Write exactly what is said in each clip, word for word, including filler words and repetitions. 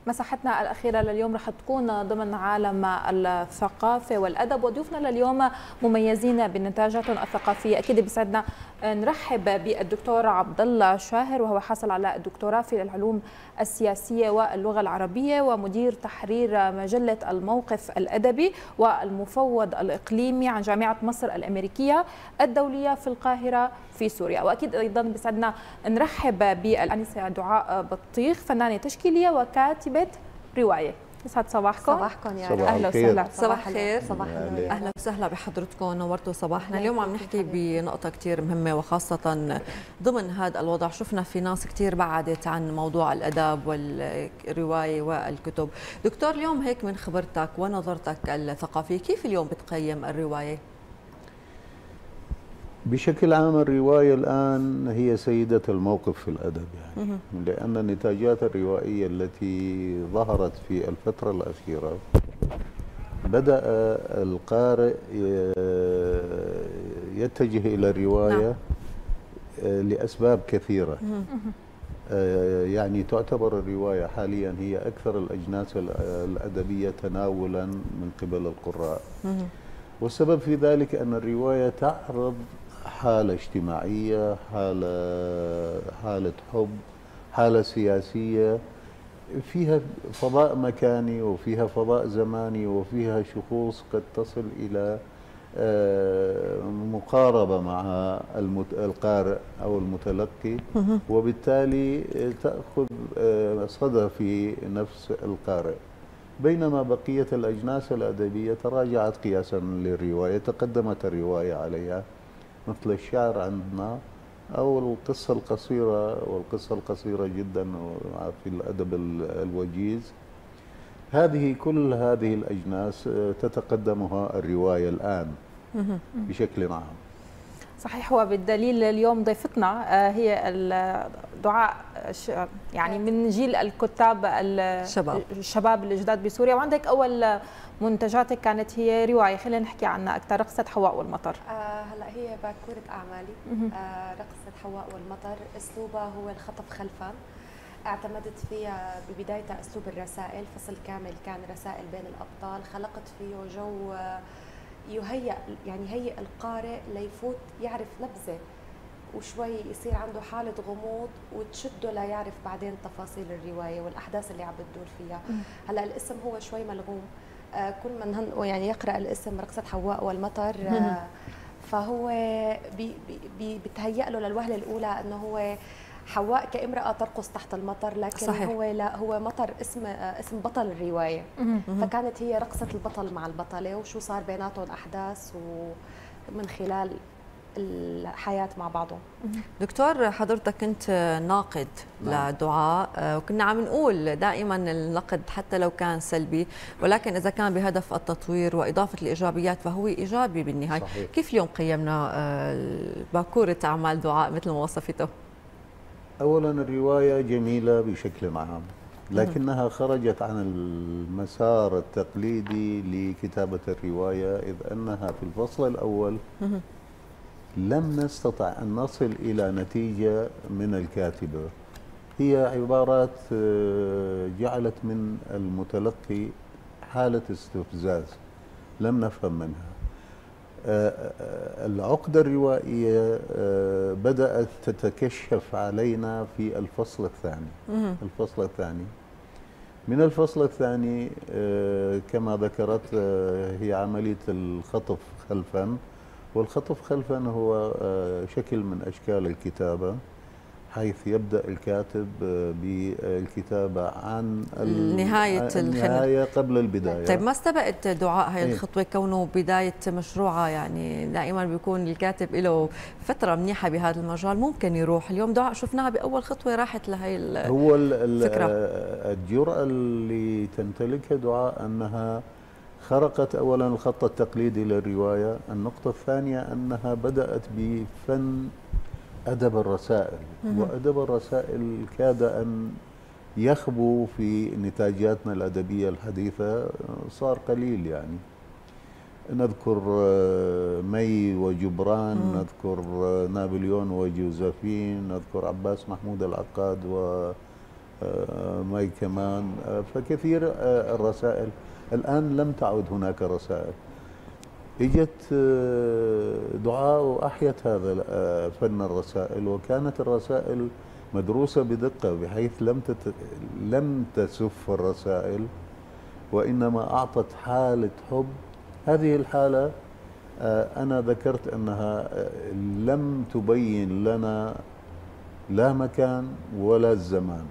مساحتنا الأخيرة لليوم رح تكون ضمن عالم الثقافة والأدب، وضيوفنا لليوم مميزين بنتاجاتهم الثقافية. أكيد بيسعدنا نرحب بالدكتور عبد الله شاهر، وهو حاصل على الدكتوراه في العلوم السياسية واللغة العربية، ومدير تحرير مجلة الموقف الأدبي، والمفوض الإقليمي عن جامعة مصر الأمريكية الدولية في القاهرة في سوريا. وأكيد أيضا بيسعدنا نرحب بالأنسة دعاء بطيخ، فنانة تشكيلية وكاتبة رواية. يسعد صباحكم. صباحكم يا صباح اهلا الخير. وسهلا. صباح الخير. صباح النور. اهلا وسهلا بحضرتكم، نورتوا صباحنا. اليوم عم نحكي بنقطه كثير مهمه، وخاصه ضمن هذا الوضع شفنا في ناس كثير بعدت عن موضوع الادب والروايه والكتب. دكتور، اليوم هيك من خبرتك ونظرتك الثقافيه، كيف اليوم بتقيم الروايه؟ بشكل عام الرواية الآن هي سيدة الموقف في الأدب، يعني لأن النتاجات الروائية التي ظهرت في الفترة الأخيرة بدأ القارئ يتجه إلى الرواية لأسباب كثيرة. يعني تعتبر الرواية حاليا هي أكثر الأجناس الأدبية تناولا من قبل القراء، والسبب في ذلك أن الرواية تعرض حالة اجتماعية، حالة حالة حب، حالة سياسية، فيها فضاء مكاني وفيها فضاء زماني وفيها شخوص قد تصل إلى مقاربة مع القارئ أو المتلقي، وبالتالي تأخذ صدى في نفس القارئ، بينما بقية الأجناس الأدبية تراجعت قياسا للرواية، تقدمت الرواية عليها، مثل الشعر عندنا أو القصة القصيرة، والقصة القصيرة جدا في الأدب الوجيز. هذه كل هذه الأجناس تتقدمها الرواية الآن بشكل عام. صحيح، وبالدليل اليوم ضيفتنا هي دعاء، يعني من جيل الكتاب الشباب الشباب الجداد بسوريا، وعندك أول منتجاتك كانت هي رواية، خلينا نحكي عنها أكثر، رقصة حواء والمطر. آه هلا هي باكورة أعمالي. آه رقصة حواء والمطر أسلوبها هو الخطف خلفا، اعتمدت فيها ببدايتها أسلوب الرسائل، فصل كامل كان رسائل بين الأبطال، خلقت فيه جو يهيئ يعني هيئ القارئ ليفوت يعرف نبذة وشوي يصير عنده حالة غموض وتشده ليعرف بعدين تفاصيل الرواية والأحداث اللي عم بتدور فيها. هلا الاسم هو شوي ملغوم، آه كل من يعني يقرأ الاسم رقصة حواء والمطر آه فهو بي بي بتهيأ له للوهلة الأولى أنه هو حواء كامرأة ترقص تحت المطر، لكن صحيح. هو لا هو مطر اسم اسم بطل الرواية، فكانت هي رقصة البطل مع البطلة وشو صار بيناتهم أحداث ومن خلال الحياة مع بعضهم. دكتور، حضرتك كنت ناقد لدعاء، وكنا عم نقول دائما النقد حتى لو كان سلبي، ولكن إذا كان بهدف التطوير وإضافة الإيجابيات فهو إيجابي بالنهاية. صحيح. كيف اليوم قيمنا باكورة أعمال دعاء مثل ما وصفته؟ أولا الرواية جميلة بشكل عام، لكنها خرجت عن المسار التقليدي لكتابة الرواية، إذ أنها في الفصل الأول لم نستطع أن نصل إلى نتيجة من الكاتبة. هي عبارات جعلت من المتلقي حالة استفزاز لم نفهم منها. العقدة الروائية بدأت تتكشف علينا في الفصل الثاني. الفصل الثاني من الفصل الثاني كما ذكرت هي عملية الخطف خلفا، والخطف خلفا هو شكل من أشكال الكتابة، حيث يبدأ الكاتب بالكتابة عن نهاية النهاية قبل البداية. طيب ما استبقت دعاء هاي الخطوة كونه بداية مشروعها؟ يعني دائما بيكون الكاتب له فترة منيحة بهذا المجال ممكن يروح. اليوم دعاء شفناها بأول خطوة راحت لهي الفكرة. هو الجرأة اللي تمتلكها دعاء أنها خرقت أولا الخط التقليدي للرواية. النقطة الثانية أنها بدأت بفن أدب الرسائل، وأدب الرسائل كاد أن يخبو في نتاجاتنا الأدبية الحديثة، صار قليل. يعني نذكر مي وجبران، مم. نذكر نابليون وجوزفين، نذكر عباس محمود العقاد ماي كمان. فكثير الرسائل الآن لم تعد هناك رسائل. اجت دعاء وأحيت هذا فن الرسائل، وكانت الرسائل مدروسة بدقة بحيث لم تت... لم تسف الرسائل، وإنما أعطت حالة حب. هذه الحالة أنا ذكرت أنها لم تبين لنا لا مكان ولا الزمان،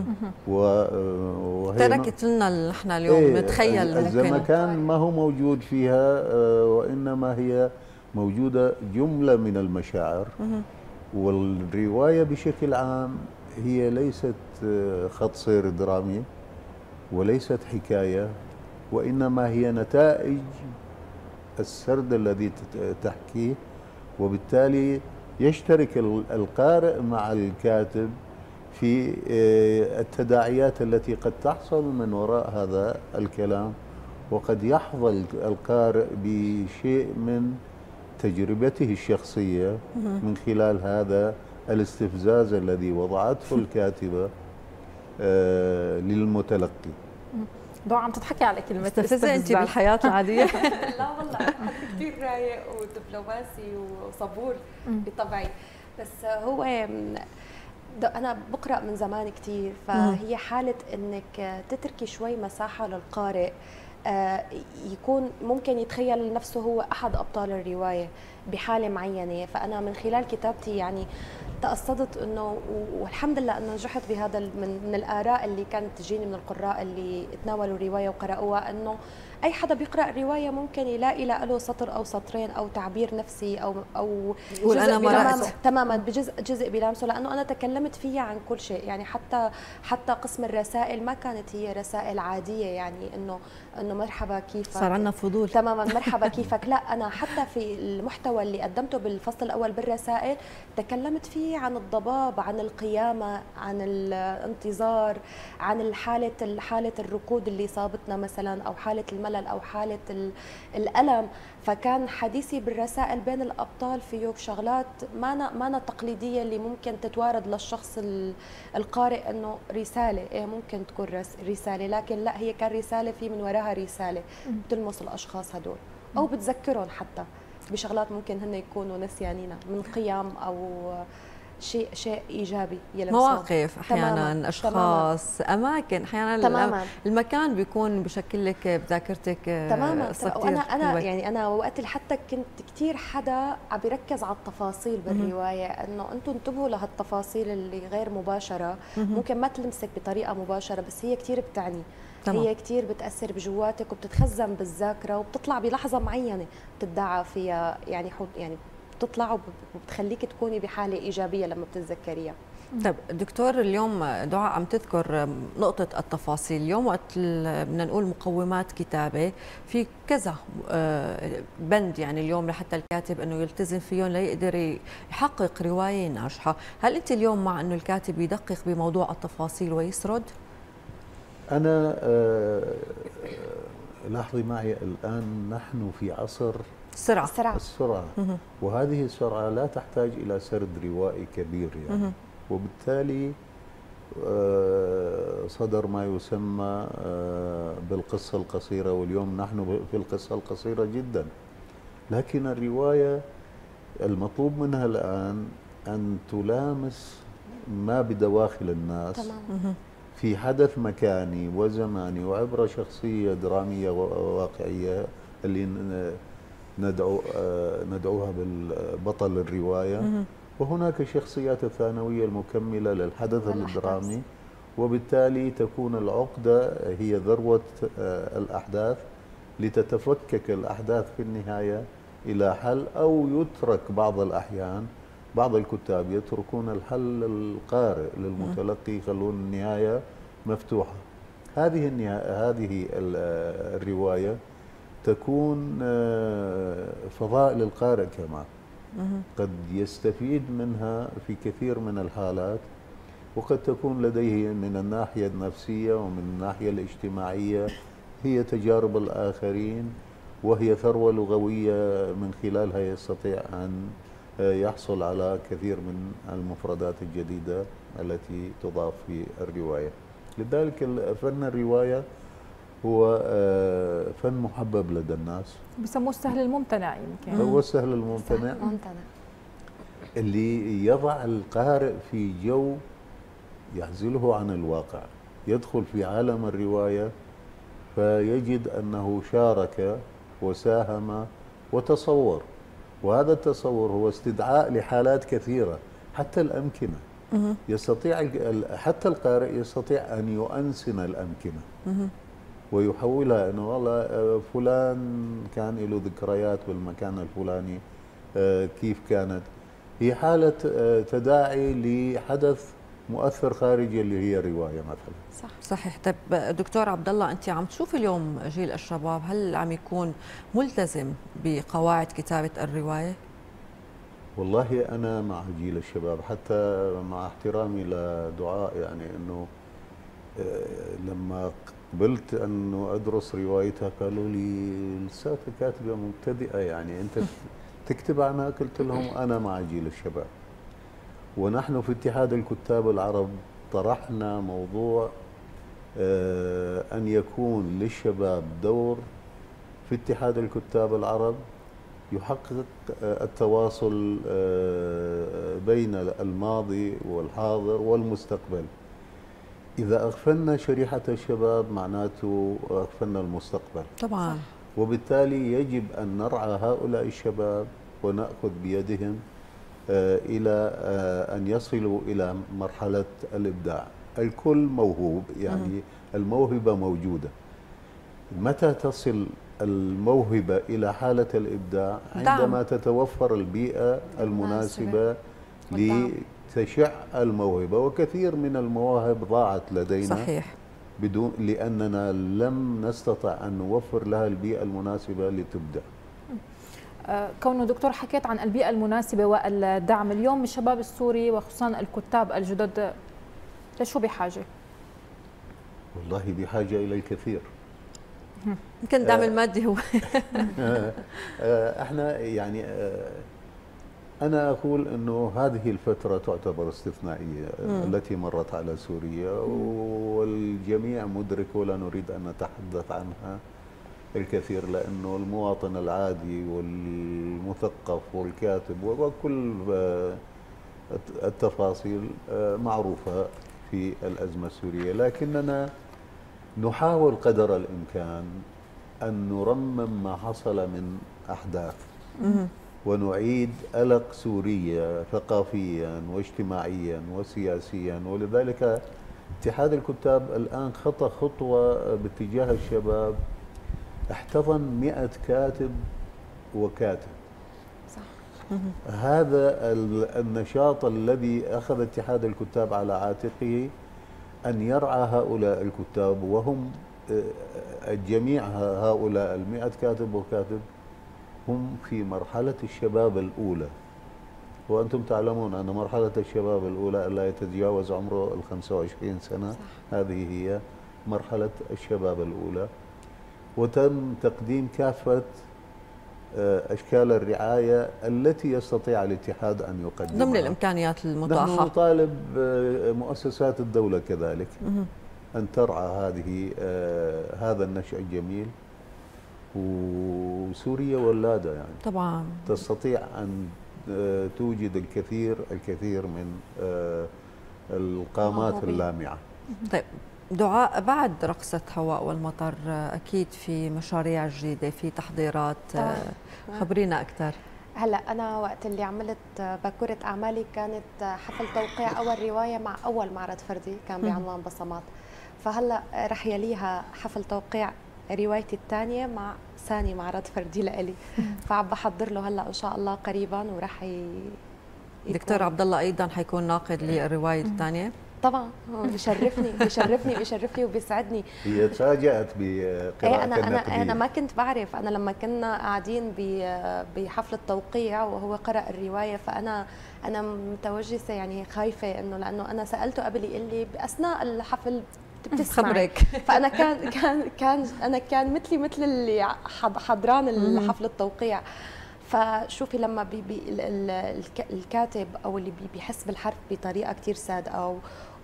وهي تركت لنا نحن اليوم إيه نتخيل الزمكان ما هو موجود فيها، وإنما هي موجودة جملة من المشاعر. والرواية بشكل عام هي ليست خط سير درامي وليست حكاية، وإنما هي نتائج السرد الذي تحكيه، وبالتالي يشترك القارئ مع الكاتب في التداعيات التي قد تحصل من وراء هذا الكلام، وقد يحظى القارئ بشيء من تجربته الشخصية من خلال هذا الاستفزاز الذي وضعته الكاتبة للمتلقي. دعاء عم تضحكي على كلمة مستفزة انت بالحياة العادية؟ لا والله حد كثير رايق ودبلوماسي وصبور بطبعي، بس هو أنا بقرأ من زمان كثير، فهي حالة إنك تتركي شوي مساحة للقارئ يكون ممكن يتخيل نفسه هو أحد أبطال الرواية بحالة معينة. فأنا من خلال كتابتي يعني تقصدت انه، والحمد لله انه نجحت بهذا من, من الاراء اللي كانت تجيني من القراء اللي تناولوا الروايه وقرأوها، انه اي حدا بيقرأ الروايه ممكن يلاقي له سطر او سطرين او تعبير نفسي او او جزء أنا تماما تماما بجزء جزء بلامسه، لانه انا تكلمت فيها عن كل شيء. يعني حتى حتى قسم الرسائل ما كانت هي رسائل عاديه، يعني انه انه مرحبا كيفك، صار عندنا فضول تماما مرحبا كيفك. لا، انا حتى في المحتوى اللي قدمته بالفصل الاول بالرسائل تكلمت فيه عن الضباب، عن القيامه، عن الانتظار، عن حاله حاله الركود اللي صابتنا مثلا، او حاله الملل او حاله الالم. فكان حديثي بالرسائل بين الابطال فيه شغلات ما ما تقليديه اللي ممكن تتوارد للشخص القارئ انه رساله، إيه ممكن تكون رساله، لكن لا، هي كان رساله في من وراها رساله بتلمس الاشخاص هدول، او بتذكرهم حتى بشغلات ممكن هن يكونوا نسيانينها من قيم او شيء شيء ايجابي يلمسهم. مواقف احيانا، تماماً. اماكن تماماً. اماكن احيانا تماماً. المكان بيكون بشكل لك بذاكرتك تماما. وانا انا يعني انا وقت اللي حتى كنت كثير حدا عم بيركز على التفاصيل بالروايه، انه انتم انتبهوا لهالتفاصيل اللي غير مباشره، ممكن ما تلمسك بطريقه مباشره بس هي كثير بتعني، تمام. هي كثير بتاثر بجواتك وبتتخزن بالذاكره وبتطلع بلحظه معينه بتدعى فيها، يعني يعني بتطلع وبتخليك تكوني بحاله ايجابيه لما بتتذكريها. طيب دكتور، اليوم دعاء عم تذكر نقطة التفاصيل. اليوم وقت بدنا نقول مقومات كتابة في كذا بند، يعني اليوم لحتى الكاتب انه يلتزم فيهم ليقدر يحقق رواية ناجحة. هل انت اليوم مع انه الكاتب يدقق بموضوع التفاصيل ويسرد؟ انا آه لاحظي معي الان نحن في عصر السرعة السرعة, السرعة. وهذه السرعة لا تحتاج إلى سرد روائي كبير يعني. وبالتالي صدر ما يسمى بالقصة القصيرة، واليوم نحن في القصة القصيرة جدا. لكن الرواية المطلوب منها الآن أن تلامس ما بدواخل الناس، تمام. في حدث مكاني وزماني وعبرة شخصية درامية واقعية اللي ندعو ندعوها بالبطل الرواية، وهناك الشخصيات الثانوية المكملة للحدث الدرامي، وبالتالي تكون العقدة هي ذروة الأحداث لتتفكك الأحداث في النهاية إلى حل، أو يترك بعض الأحيان بعض الكتاب يتركون الحل للقارئ للمتلقي، يخلون النهاية مفتوحة. هذه النهاية هذه الرواية تكون فضاء للقارئ كمان، قد يستفيد منها في كثير من الحالات، وقد تكون لديه من الناحية النفسية ومن الناحية الاجتماعية هي تجارب الآخرين، وهي ثروة لغوية من خلالها يستطيع أن يحصل على كثير من المفردات الجديدة التي تضاف في الرواية. لذلك فن الرواية هو فن محبب لدى الناس، بسموه السهل الممتنع يمكن. هو السهل الممتنع اللي يضع القارئ في جو يعزله عن الواقع، يدخل في عالم الرواية فيجد أنه شارك وساهم وتصور، وهذا التصور هو استدعاء لحالات كثيرة، حتى الأمكنة يستطيع حتى القارئ يستطيع أن يؤنسن الأمكنة ويحولها أنه والله فلان كان له ذكريات بالمكان الفلاني كيف كانت، هي حالة تداعي لحدث مؤثر خارجي اللي هي الرواية مثلا. صح صحيح. طيب دكتور عبد الله، انت عم تشوفي اليوم جيل الشباب هل عم يكون ملتزم بقواعد كتابة الرواية؟ والله أنا مع جيل الشباب، حتى مع احترامي لدعاء، يعني أنه لما قبلت أنه أدرس روايتها قالوا لي لساتك كاتبة مبتدئة، يعني أنت تكتب عنها؟ قلت لهم أنا مع جيل الشباب، ونحن في اتحاد الكتاب العرب طرحنا موضوع أن يكون للشباب دور في اتحاد الكتاب العرب يحقق التواصل بين الماضي والحاضر والمستقبل. إذا أغفلنا شريحة الشباب معناته أغفلنا المستقبل طبعا، وبالتالي يجب أن نرعى هؤلاء الشباب ونأخذ بيدهم إلى أن يصلوا إلى مرحلة الإبداع. الكل موهوب، يعني الموهبة موجودة، متى تصل الموهبة إلى حالة الإبداع؟ عندما تتوفر البيئة المناسبة لتشع الموهبة، وكثير من المواهب ضاعت لدينا صحيح بدون لأننا لم نستطع أن نوفر لها البيئة المناسبة لتبدع. كونه دكتور حكيت عن البيئة المناسبة والدعم، اليوم الشباب السوري وخصوصا الكتاب الجدد لشو بحاجة؟ والله بحاجة إلى الكثير. يمكن الدعم المادي هو احنا يعني أنا أقول أنه هذه الفترة تعتبر استثنائية التي مرت على سوريا، والجميع مدرك ولا نريد أن نتحدث عنها الكثير، لأنه المواطن العادي والمثقف والكاتب وكل التفاصيل معروفة في الأزمة السورية، لكننا نحاول قدر الإمكان أن نرمم ما حصل من أحداث ونعيد ألق سوريا ثقافيا واجتماعيا وسياسيا. ولذلك اتحاد الكتاب الآن خطى خطوة باتجاه الشباب، احتضن مئة كاتب وكاتب. صح. هذا النشاط الذي أخذ اتحاد الكتاب على عاتقه أن يرعى هؤلاء الكتاب، وهم الجميع هؤلاء المئة كاتب وكاتب هم في مرحلة الشباب الأولى، وأنتم تعلمون أن مرحلة الشباب الأولى لا يتجاوز عمره الخمسة وعشرين سنة. صح. هذه هي مرحلة الشباب الأولى، وتم تقديم كافة أشكال الرعاية التي يستطيع الاتحاد أن يقدمها ضمن الإمكانيات المتاحة. نحن نطالب مؤسسات الدولة كذلك أن ترعى هذه هذا النشأ الجميل، وسوريا ولادة يعني طبعا تستطيع أن توجد الكثير الكثير من القامات اللامعة. طيب دعاء، بعد رقصة هواء والمطر أكيد في مشاريع جديدة، في تحضيرات، خبرينا أكثر. هلا أنا وقت اللي عملت باكورة أعمالي كانت حفل توقيع أول رواية مع أول معرض فردي كان بعنوان بصمات، فهلا رح يليها حفل توقيع روايتي الثانية مع ثاني معرض فردي لإلي، فعم بحضر له هلا إن شاء الله قريبا ورح ي... دكتور عبد الله أيضا حيكون ناقد للرواية الثانية؟ طبعا بيشرفني بيشرفني بيشرفني وبيسعدني. هي تفاجأت بقراءة أنا النقدية. أنا أنا ما كنت بعرف، أنا لما كنا قاعدين بحفل التوقيع وهو قرأ الرواية فأنا أنا متوجسة يعني خايفة إنه لأنه أنا سألته قبل يقول لي بأثناء الحفل بتسمعي، فأنا كان كان كان أنا كان مثلي مثل اللي حضران الحفل التوقيع. فشوفي لما بي بي الكاتب او اللي بي بيحس بالحرف بطريقه كثير صادقه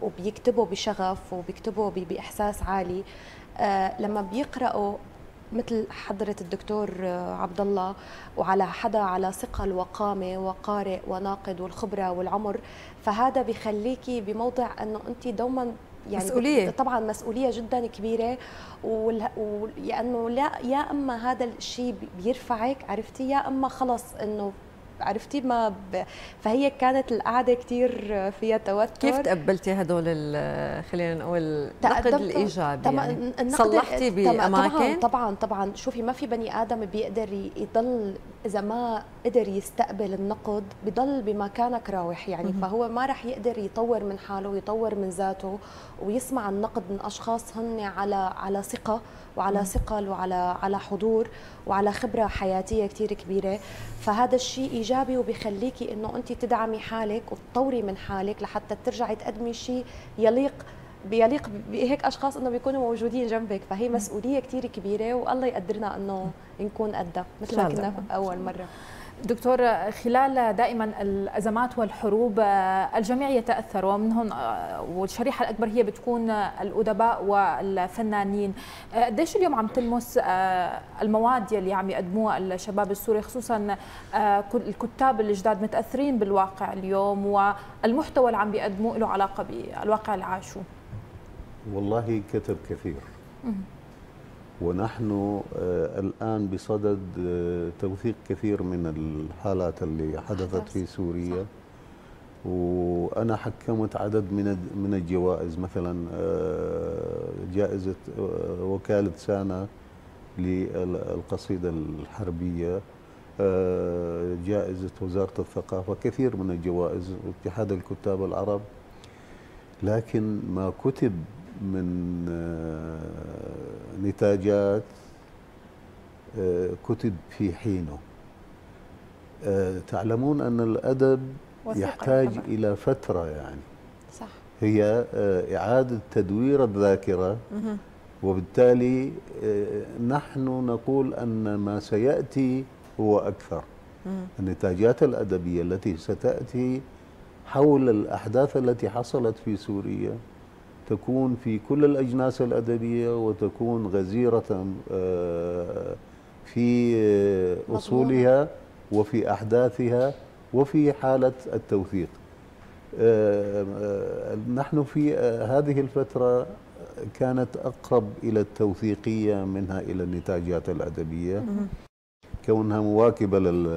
وبيكتبوا بشغف وبيكتبوا باحساس عالي. آه لما بيقراوا مثل حضرة الدكتور عبد الله وعلى حدا على ثقل وقامة وقارئ وناقد والخبرة والعمر، فهذا بيخليكي بموضع أنه أنت دوما يعني مسؤولية. طبعا مسؤولية جدا كبيرة، ولأنه لا يا أما هذا الشيء بيرفعك عرفتي، يا أما خلص أنه عرفتي ما ب... فهي كانت القعده كثير فيها توتر. كيف تقبلتي هدول خلينا نقول النقد الايجابي؟ طبعا يعني صلحتي باماكن؟ طبعا طبعا طبعا شوفي ما في بني ادم بيقدر يضل اذا ما قدر يستقبل النقد بضل بمكانك راوح يعني. فهو ما راح يقدر يطور من حاله ويطور من ذاته ويسمع النقد من اشخاص هن على على ثقه وعلى ثقل وعلى على حضور وعلى خبره حياتيه كثير كبيره. فهذا الشيء ايجابي وبيخليكي انه انت تدعمي حالك وتطوري من حالك لحتى ترجعي تقدمي شيء يليق بيليق بهيك اشخاص انه بيكونوا موجودين جنبك. فهي مسؤوليه كثير كبيره والله يقدرنا انه نكون قدها مثل ما كنا اول مره. دكتور، خلال دائما الازمات والحروب الجميع يتاثر ومنهم والشريحه الاكبر هي بتكون الادباء والفنانين. قديش اليوم عم تلمس المواد اللي عم يقدموها الشباب السوري خصوصا الكتاب الجداد متاثرين بالواقع اليوم والمحتوى اللي عم بيقدموه له علاقه بالواقع اللي عاشوه؟ والله كتب كثير، ونحن الآن بصدد توثيق كثير من الحالات اللي حدثت في سوريا، وأنا حكمت عدد من من الجوائز، مثلا جائزة وكالة سانا للقصيدة الحربية، جائزة وزارة الثقافة، كثير من الجوائز، اتحاد الكتاب العرب. لكن ما كتب من نتاجات كتب في حينه. تعلمون أن الأدب يحتاج طبعا إلى فترة، يعني صح، هي إعادة تدوير الذاكرة، وبالتالي نحن نقول أن ما سيأتي هو أكثر. النتاجات الأدبية التي ستأتي حول الأحداث التي حصلت في سوريا تكون في كل الأجناس الأدبية، وتكون غزيرة في أصولها وفي أحداثها وفي حالة التوثيق. نحن في هذه الفترة كانت أقرب إلى التوثيقية منها إلى النتاجات الأدبية، كونها مواكبة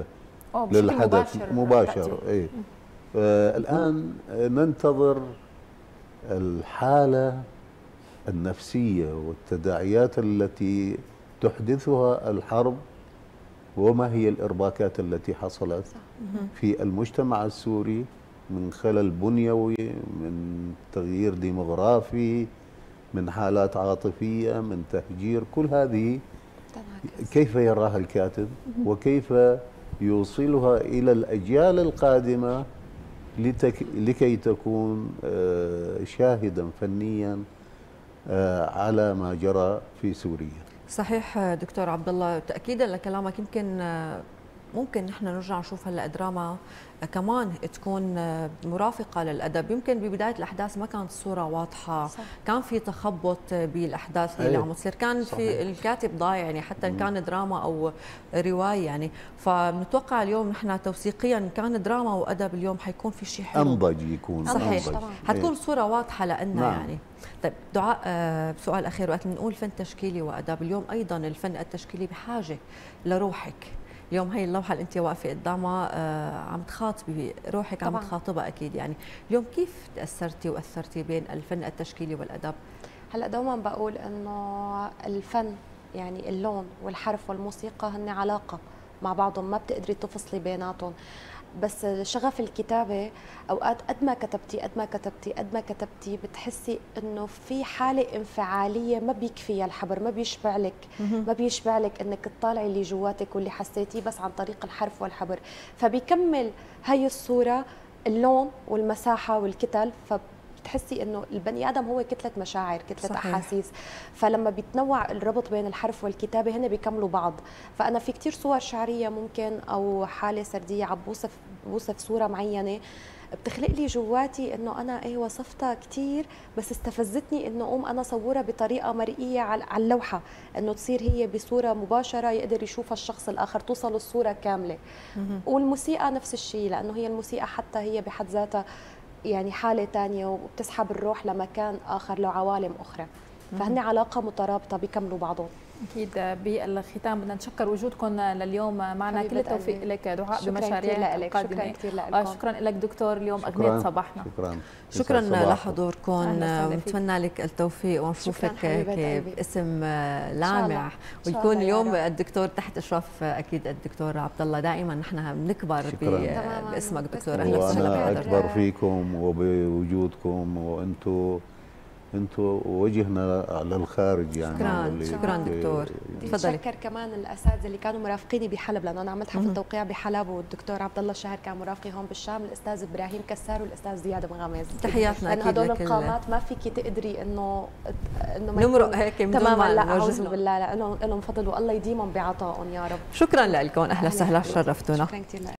للحدث مباشر. إيه. الآن ننتظر الحالة النفسية والتداعيات التي تحدثها الحرب، وما هي الإرباكات التي حصلت في المجتمع السوري من خلل بنيوي، من تغيير ديموغرافي، من حالات عاطفية، من تهجير. كل هذه كيف يراها الكاتب وكيف يوصلها إلى الأجيال القادمة لتك... لكي تكون شاهدا فنيا على ما جرى في سوريا. صحيح دكتور عبد الله، تأكيدا لكلامك. يمكن ممكن نحن نرجع نشوف هلا دراما كمان تكون مرافقه للادب. يمكن ببدايه الاحداث ما كانت الصوره واضحه، صح. كان في تخبط بالاحداث اللي عم تصير، كان صحيح. في الكاتب ضايع يعني، حتى ان كان دراما او روايه يعني. فبنتوقع اليوم نحن توثيقيا كان دراما وادب اليوم حيكون في شيء حلو، انضج يكون صحيح، أنضج. حتكون الصوره واضحه لنا نعم. يعني. طيب دعاء، سؤال اخير، وقت بنقول فن تشكيلي وادب، اليوم ايضا الفن التشكيلي بحاجه لروحك. اليوم هي اللوحه اللي انت واقفه قدامها آه عم تخاطبي روحك، عم تخاطبها اكيد يعني. اليوم كيف تاثرتي واثرتي بين الفن التشكيلي والادب؟ هلا دوما بقول انه الفن يعني اللون والحرف والموسيقى هن علاقه مع بعضهم، ما بتقدري تفصلي بيناتهم. بس شغف الكتابه اوقات قد ما كتبتي قد ما كتبتي قد ما كتبتي بتحسي انه في حاله انفعاليه ما بيكفيها الحبر، ما بيشبع لك ما بيشبع لك انك تطالعي اللي جواتك واللي حسيتيه بس عن طريق الحرف والحبر. فبيكمل هي الصوره اللون والمساحه والكتل، بتحسي انه البني ادم هو كتله مشاعر، كتله صحيح. احاسيس. فلما بيتنوع الربط بين الحرف والكتابه هن بيكملوا بعض. فانا في كثير صور شعريه ممكن او حاله سرديه عم بوصف بوصف صوره معينه بتخلق لي جواتي انه انا ايه وصفتها كثير، بس استفزتني انه اقوم انا صورها بطريقه مرئيه على اللوحه، انه تصير هي بصوره مباشره يقدر يشوفها الشخص الاخر، توصل الصوره كامله. والموسيقى نفس الشيء، لانه هي الموسيقى حتى هي بحد ذاتها يعني حاله ثانيه، وبتسحب الروح لمكان اخر، لعوالم اخرى، فهن علاقه مترابطه بيكملوا بعضهم. اكيد. بالختام بدنا نشكر وجودكم لليوم معنا، كل التوفيق لك دعاء بمشاريعك القادمه. شكرا كثير لك. شكرا لك دكتور، اليوم اغنيه صباحنا. شكرا شكرا لحضوركم، ونتمنى لك التوفيق ونشوفك هيك باسم لامع، ويكون اليوم الدكتور تحت اشراف اكيد الدكتور عبد الله. دائما نحن بنكبر باسمك دكتور. اهلا وسهلا. وانا اكبر فيكم وبوجودكم، وانتم انتم وجهنا للخارج يعني. شكرا شكرا دكتور. تفضلي. بتشكر كمان الاساتذه اللي كانوا مرافقيني بحلب، لانه انا عملت حفل توقيع بحلب، والدكتور عبد الله الشاهر كان مرافقي هون بالشام، الاستاذ ابراهيم كسار والاستاذ زياد مغامز. تحياتنا اكيد لان هدول القامات ما فيك تقدري انه انه نمرق هيك من دون ما اعوذ بالله، لانه لهم فضل والله يديمهم بعطائهم يا رب. شكرا لكم، اهلا وسهلا، شرفتونا. شكرا كثير.